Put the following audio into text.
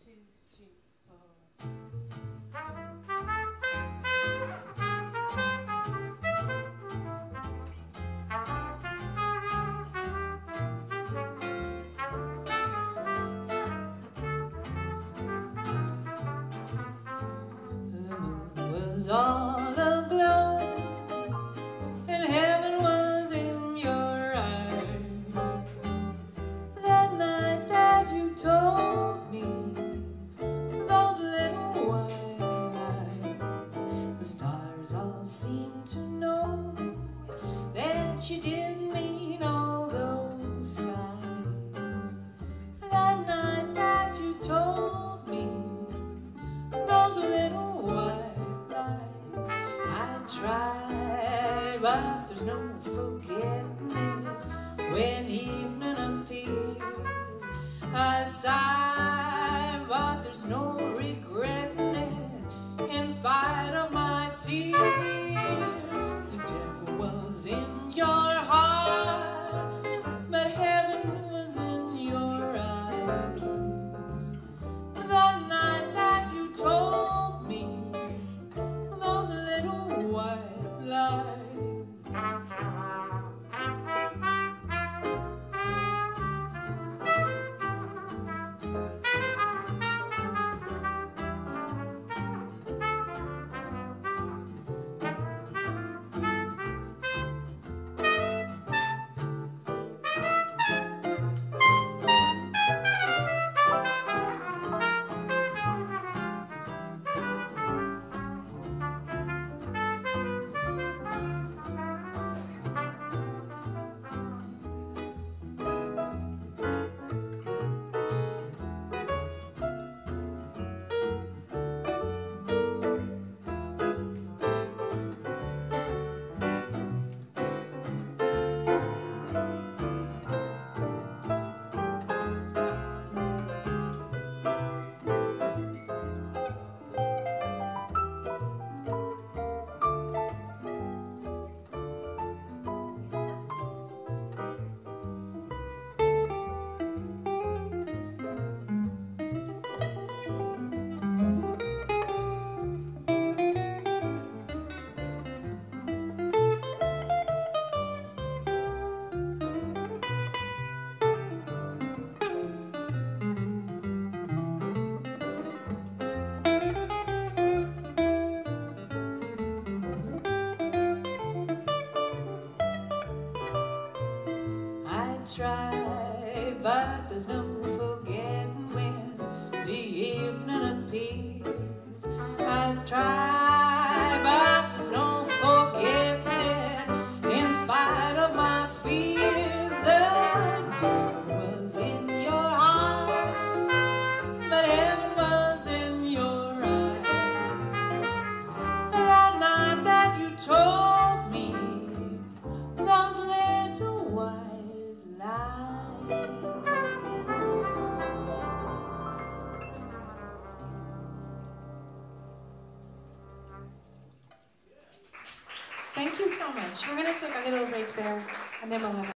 Was all aglow, and heaven was in your eyes. That night that you told me those little white lies, the stars all seemed to know that you didn't mean all those signs. That night that you told me those little white lies, I tried, but there's no forgetting it. When evening appears, I sigh, but there's no regretting it. In spite of my tears, the devil was in your heart, but heaven was in your eyes. That night that you told me those little white lies. Try, but there's no forgetting when the evening appears. I've tried, but there's no forgetting it. In spite of my fears, the devil was in your heart, but heaven was in your eyes. That night that you told me those little white Thank you so much. We're going to take a little break there, and then we'll have